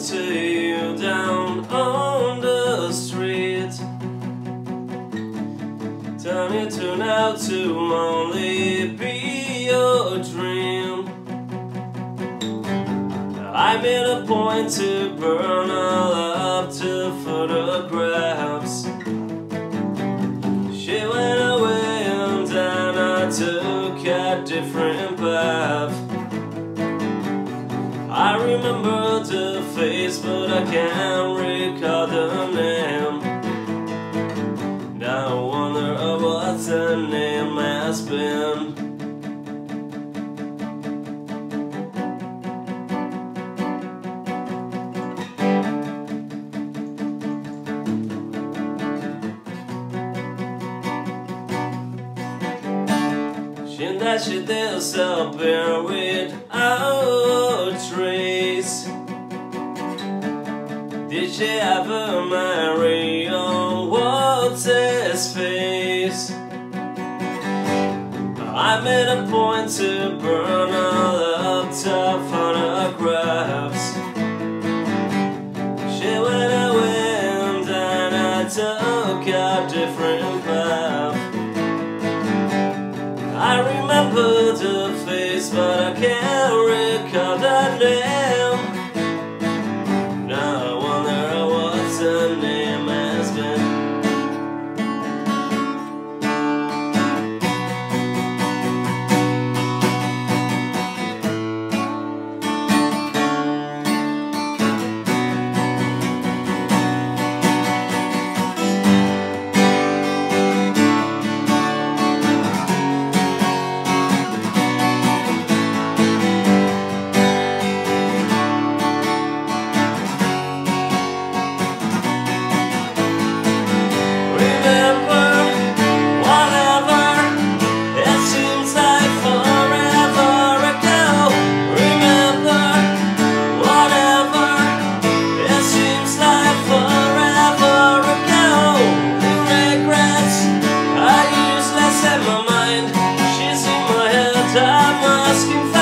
to you down on the street. Time you turn out to only be your dream. I made a point to burn all up to photographs. She went away and then I took a different path. I remember the face but I can't recall the name. Now I wonder what the name has been. That she disappear without trace. Did she ever marry on Whatshisface? I made a point to burn all up the photographs. She went away and then I took a different path. I remember the face, but I can't recall the name. Now I wonder what the name has been. I'm asking